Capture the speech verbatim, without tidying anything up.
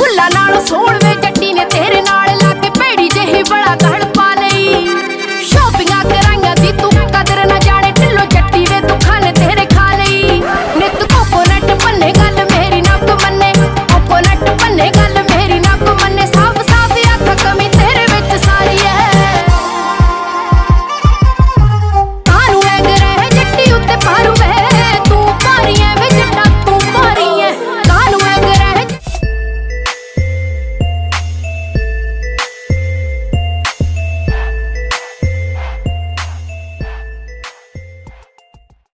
ਫੁੱਲਾਂ ਨਾਲ ਸੋਹਣ ਵੇ ਜੱਟੀ ਨੇ ਤੇਰੇ ਨਾਲ ਲਾ ਕੇ ਭੈੜੀ ਜਿਹੀ ਬੜਾ ਗੜ ਪਾ ਲਈ। ਸ਼ਾਪਿੰਗ